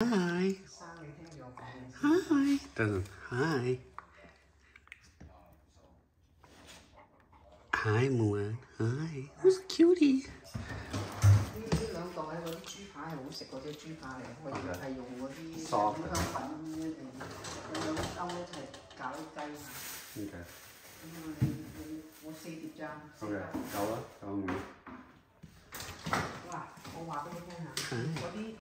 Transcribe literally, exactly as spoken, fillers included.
Hi. Hi. Doesn't. Hi. Hi, Mulan. Hi. Who's a cutie? 呢呢兩個喺嗰啲豬扒係好食嗰隻豬扒嚟，我以為係用嗰啲爽五香粉一定有兩兜一齊搞雞嚇。 OK。 咁我你你我四碟咋？OK， 夠啦，夠唔夠？ 哇！我話俾你聽下，嗰啲。